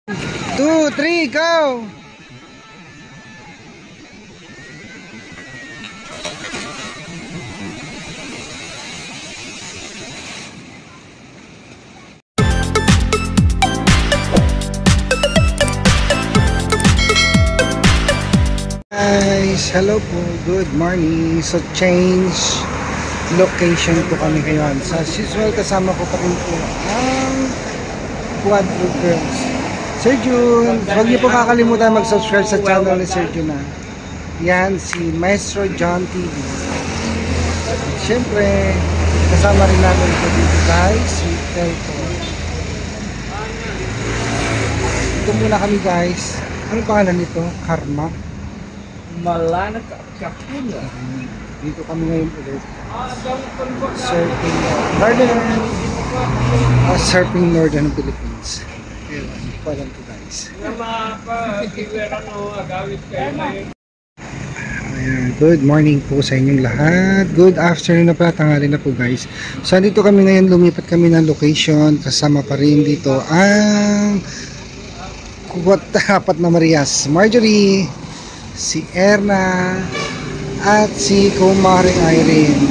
2, 3, go! Guys, hello po, good morning. So change location po kami ngayon. Sa usual kasama ko pa rin po ang Quadro Girls. Sir Jun, huwag niyo po kakalimutan mag-subscribe sa channel ni Sir Jun. Yan, si Maestro John TV. Siyempre, kasama rin namin po dito guys, si Telco. Ito muna kami guys. Ano pangalan nito? Karma. Malana Kakuna. Dito kami ngayon ulit. Surfing Northern Philippines. Hindi ko alam ito guys. Good morning po sa inyong lahat. Good afternoon na pala, tanghali na po guys. So dito kami ngayon, lumipat kami ng location. Kasama pa rin dito ang apat na Marias. Marjorie, si Erna, at si Kumaring Irene.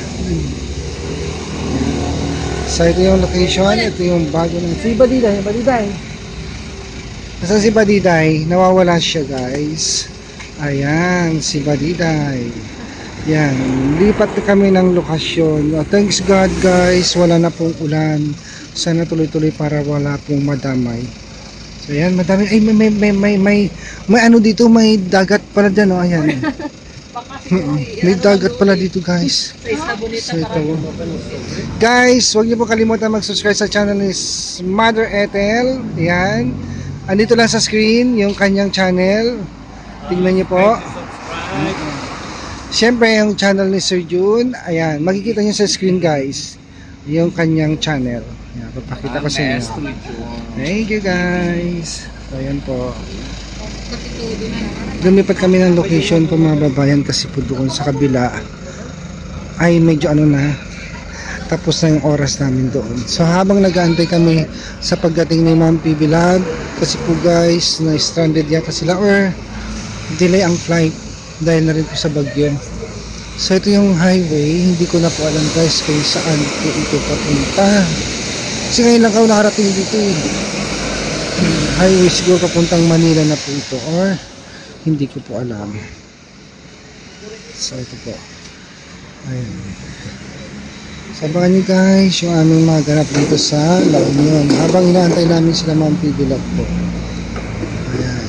So ito yung location, ito yung bago ng si Badiday. Nasaan si Badiday? Nawawala siya guys. Ayan, si Badiday. Yan, lipat na kami ng lokasyon. Thanks God guys, wala na pong ulan. Sana tuloy-tuloy para wala pong madamay. So ayan, madami. Ay, may ano dito, may dagat pala dyan, oh, ayan. May dagat pala dito guys. So ito, guys, huwag niyo po kalimutan mag-subscribe sa channel ni Mother Ethel. Ayan, andito lang sa screen yung kanyang channel. Tingnan niyo po. Siyempre yung channel ni Sir Jun, ayan, makikita niyo sa screen guys yung kanyang channel. Ayan, papakita ko sa inyo. Thank you guys. So ayan po, lumipat kami ng location po mga babayan kasi po doon sa kabila ay medyo ano na, tapos na yung oras namin doon. So habang nag-aantay kami sa pagdating ni Ma'am PB Lab, kasi po guys na stranded yata sila or delay ang flight dahil na rin po sa bagyo. So ito yung highway, hindi ko na po alam guys kung saan po ito papunta kasi ngayon lang ako nakarating dito eh. Highway siguro papuntang Manila na po ito or hindi ko po alam. So ito po, ayun. Sabangan nyo guys yung aming mga ganap dito sa La Union habang inaantay namin sila Ma'am PB Lab po. Ayan.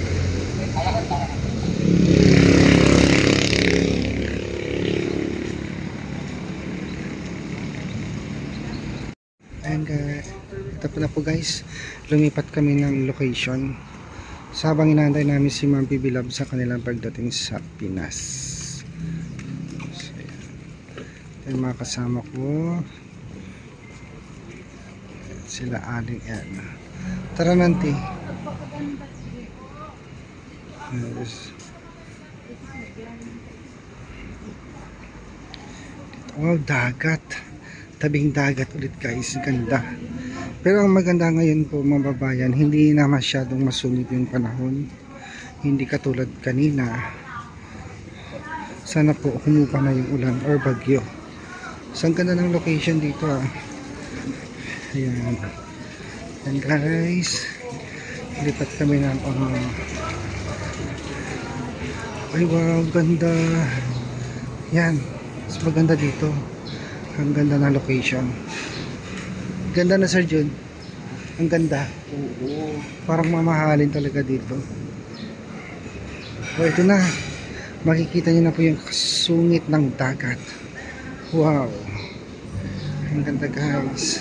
And ito pala po guys, lumipat kami ng location so, habang inaantay namin si Ma'am PB Lab sa kanilang pagdating sa Pinas. So, ito yung mga kasama ko, sila Aling Erna. Tara nanti. Oh, dagat, tabing dagat ulit guys, ganda. Pero ang maganda ngayon po mga babayan, hindi na masyadong masungit yung panahon, hindi katulad kanina. Sana po humupa na yung ulan or bagyo. So ang ganda ng location dito ah. Ayan. And guys, lipat kami ng ay wow, ganda. Yan, mas maganda dito. Ang ganda ng location. Ganda na Sir Jun. Ang ganda. Oo. Parang mamahalin talaga dito. O ito na. Makikita niyo na po yung kasungit ng dagat. Wow. Ang ganda guys.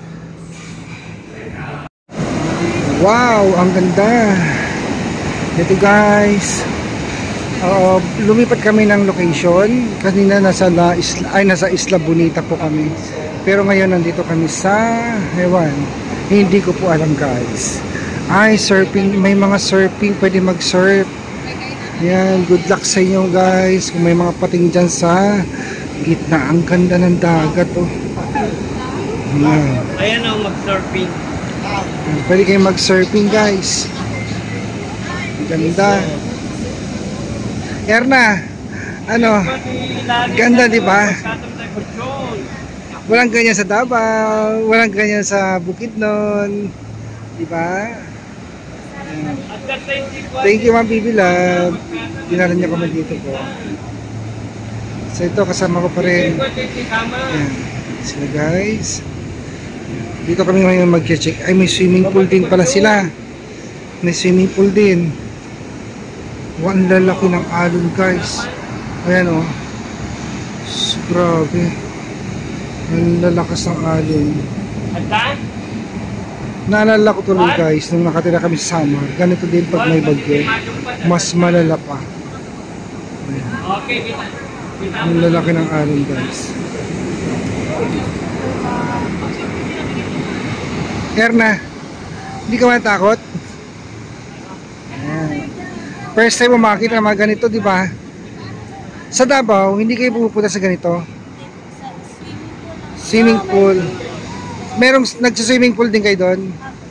Wow, ang ganda. Ito guys. Lumipat kami ng location. Kanina nasa Isla Bonita po kami. Pero ngayon nandito kami sa Hewan. Hindi ko po alam guys. Ay, surfing. May mga surfing. Pwede mag-surf. Yan. Good luck sa inyo guys. Kung may mga pating dyan sa gitna. Ang ganda ng dagat oh. Yan. Ayan ang mag-surfing. Pwede kayong mag-surfing guys. Ang ganda. Erna, ano, ganda di ba? Walang ganyan sa Davao, walang ganyan sa Bukidnon, di ba? Thank you Ma'am Bibi Love. Dinaran niya kami dito po. So ito kasama ko pa rin. Ayan, sila guys. Dito kami ngayon mag-check. Ay, may swimming pool din pala sila. May swimming pool din. Ang lalaki ng alon guys. Ayan o. Grabe. Ang lalakas ng alon. Naalala ko tuloy guys, nung nakatira kami sa Samar, ganito din pag may bagyo. Mas malala pa. Ayan. Ang lalaki ng alon guys. Erna, hindi ka matakot? Ayan. First time mo makakita ng mga ganito, di ba? Sa Davao, hindi kayo pupunta sa ganito? Swimming pool. Merong nagsa-swimming pool din kayo doon?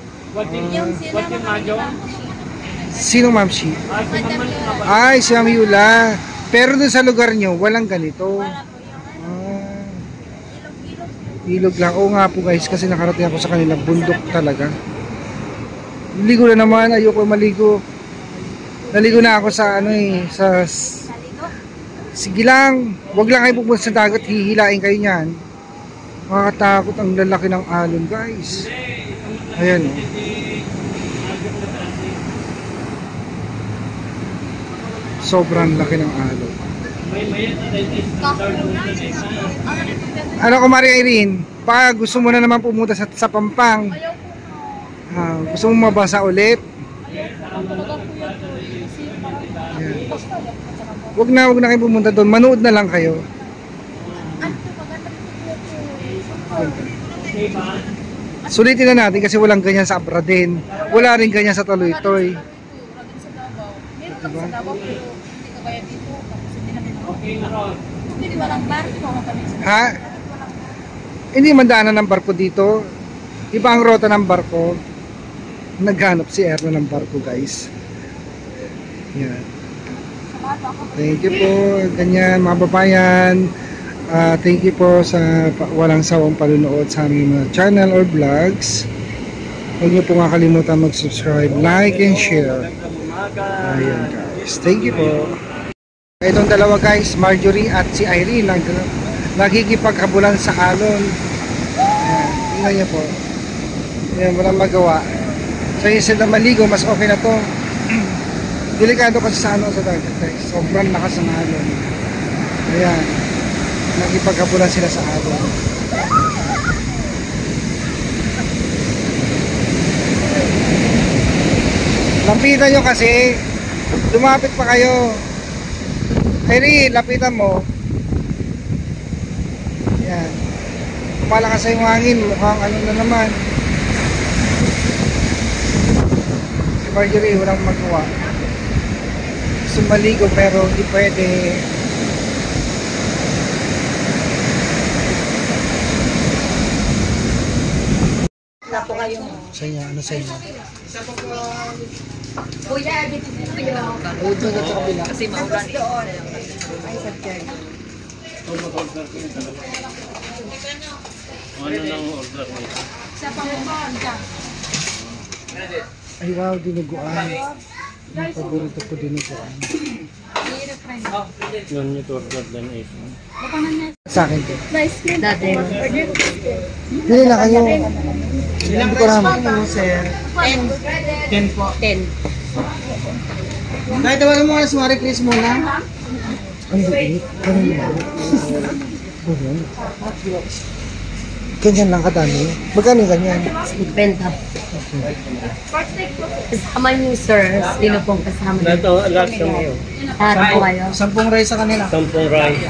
Sino Ma'am Shi? Ay, si Ma'am Yula. Pero doon sa lugar nyo, walang ganito. Ilog lang. Oo nga po guys, kasi nakarating ako sa kanila. Bundok talaga. Ligo na naman, ayoko maligo. Naligo na ako sa ano eh, sa... Sige lang, wag lang kayo pupunta sa dagat, hihilain kayo niyan. Makakatakot, ang lalaki ng alon guys. Ayan o. Sobrang laki ng alon. Ano ko Maria Irene, baka gusto mo na naman pumunta sa Pampang. Gusto mo mabasa ulit? Wag na kayo pumunta doon, manood na lang kayo. Sulitin na natin kasi walang ganyan sa Abradin. Wala rin ganyan sa Taloytoy. Diba? Ha? Hindi man daanan ng barko dito. Iba ang rota ng barko. Naghanap si Erna ng barko guys. Yan. Thank you po. Ganyan mga babayan. Thank you po sa walang sawang panunood sa aming mga channel or vlogs. Huwag niyo po nga kalimutan mag-subscribe, like, and share. Ayan guys. Thank you po. Itong dalawa guys, Marjorie at si Irene, nagkikipaghabulan sa alon. Ayan. Tingnan niyo po. Ayan, walang magawa. So instead na maligo, mas okay na to. Delikado kasi sa ano sa dagat guys. Sobrang lakas ng alon. Ayan. Nagkipaghabulan sila sa alon. Lapitan nyo kasi. Lumapit pa kayo. Irene, lapitan mo. Yan. Kumalakas yung hangin. Mukhang ano na naman. Si Marjorie, walang magawa. Gusto maligo pero hindi pwede. Po kayo. Sa inyo, ano sa inyo? Kuya, dito kayo. Ayun doon at sa kabila. Kasi maulan eh. Ay, sakyan. Ano nang order mo? Sa pangumbahan ka. Ay wow, dinuguan. Ang paborito ko dinuguan. Yun yung order din eh. Sa akin to. Dati. Pili na kayo. Ilang ko naman. 10 po. 10. Kahit tawagan mo na si Marie Chris muna. Ang bukit. Ganun lang. Ganyan lang kadami. Magkano ganyan? Benta. Kasama niyo, sir. Sino pong kasama niyo? Ito, lahat sa mga. Harap po kayo. 10 rice sa kanila. 10 rice.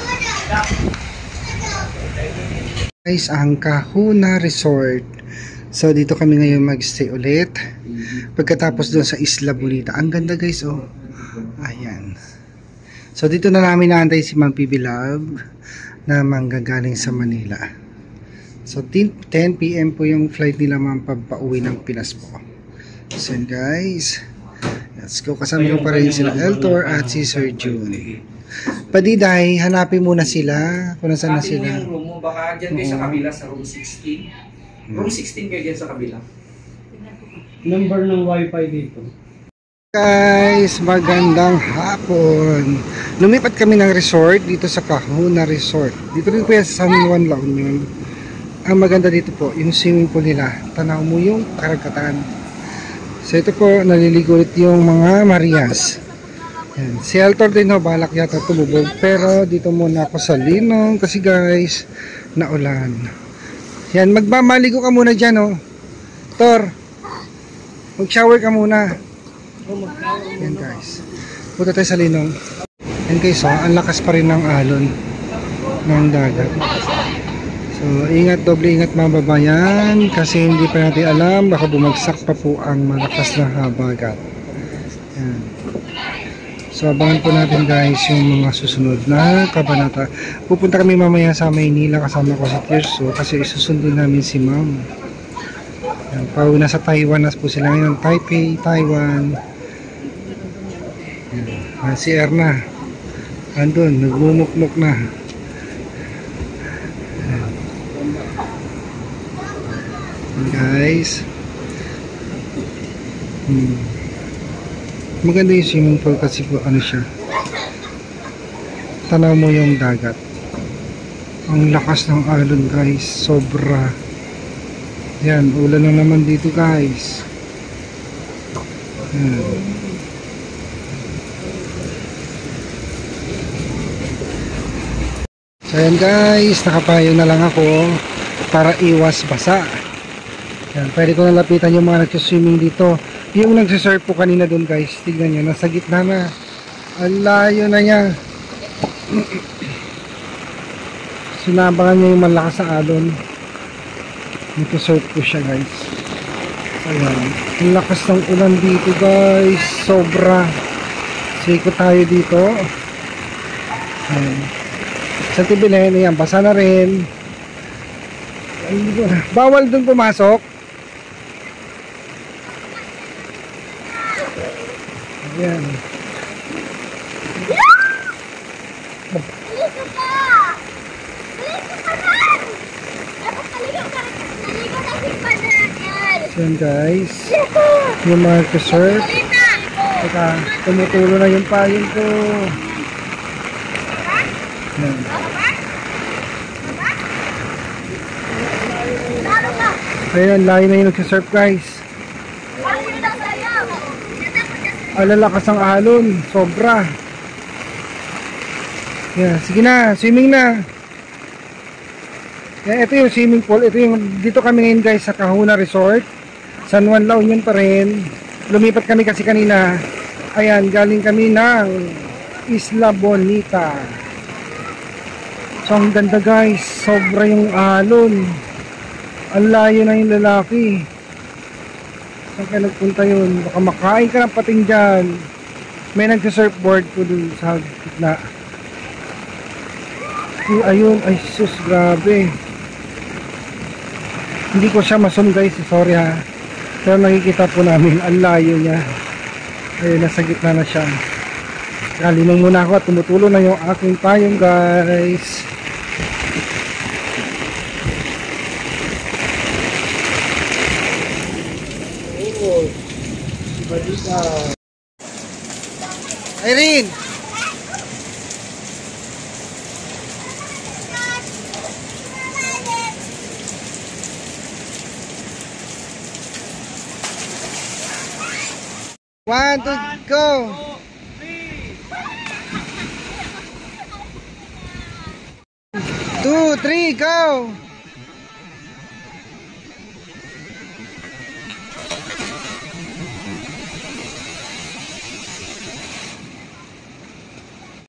Guys, ang Kahuna Resort So dito kami ngayon magstay ulit. Pagkatapos doon sa Isla Bonita. Ang ganda guys, oh. Ayan. So dito na namin naantay si Ma'am PB Love na manggagaling sa Manila. So 10 PM po yung flight nila ma'am pauwi ng Pinas po. So guys, let's go. Kasama ko pa rin sila Eltor at si Sir June. Padiday, hanapin muna sila kung nasaan na sila. Yung room mo, baka dyan kayo sa kabila sa room 16. Room 16 kayo dyan sa kabila. Number ng wifi dito. Guys, magandang hapon. Lumipat kami ng resort dito sa Kahuna Resort. Dito rin po yan sa San Juan, La Union. Ang maganda dito po, yung swimming pool nila. Tanaw mo yung karagatan. So ito po, naliligo ulit yung mga Marias. Yan. Si Altor din ho, balak yata tumubog. Pero dito muna ako sa Linong kasi guys, naulan. Yan, magmamaligo ka muna dyan, oh. Tor, mag-shower ka muna. Yan guys. Punta tayo sa Linong. Yan guys, oh, ang lakas pa rin ng alon ng dagat. So, ingat, doble ingat mga babayan kasi hindi pa natin alam, baka bumagsak pa po ang malakas na habagat. Yan. So abangan po natin guys yung mga susunod na kabanata. Pupunta kami mamaya sa Maynila kasama ko si Tirso kasi isusundo namin si Ma'am. Pauwi sa Taiwan na po sila ngayon. Taipei, Taiwan. Yan. Si Erna andun, nagmumukmuk na. Yan. Guys. Maganda yung swimming pool kasi po ano siya, tanaw mo yung dagat. Ang lakas ng alon guys, sobra. Yan, ulan na naman dito guys. Yan. So yan guys, nakapayo na lang ako para iwas basa. Yan, pwede ko nalapitan yung mga nagsiswimming dito. Yung nagsisurf po kanina doon guys, tignan nyo, nasa gitna na. Ang layo na niya. Sinabangan niya yung malakas sa alon. Nagsisurf po siya guys. Ayan, ang lakas ng ulan dito guys, sobra. Sikot tayo dito. Ayan. Sa Tibilhen, ayan, basa na rin. Bawal doon pumasok. Ayan. So guys, yung mga surf. Teka, tumutulo na yung payong ko. Ayan. Ayan, layo na yung nagsisurf guys. Alalakas ang alon, sobra. Yan, sige na, swimming na. Yan, ito yung swimming pool. Ito yung, dito kami ngayon guys sa Kahuna Resort, San Juan, La Union pa rin. Lumipat kami kasi kanina. Ayan, galing kami ng Isla Bonita. So ang ganda guys, sobra yung alon. Ang layo na yung lalaki. Saan kayo nagpunta yun? Baka makain ka ng pating dyan. May nagsa-surfboard ko dun sa gitna. Ayun, ay sus, grabe. Hindi ko siya masun guys, sorry ha. Pero nakikita po namin, ang layo niya. Ayun, nasa gitna na siya. Kalinong muna ako at tumutulo na yung aking payong guys. Irene! One, two, go! 2, 3, go!